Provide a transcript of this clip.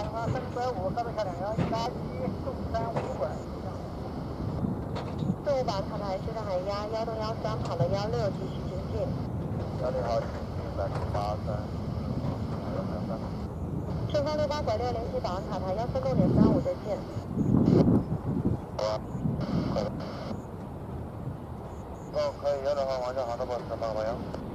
335，河北桥211，中山5馆。 458塔台是上海压1013跑了16，继续行进。 16号，183。 顺丰68.6联系保安塔台146.35，再见。 可以，16号往下航的报388。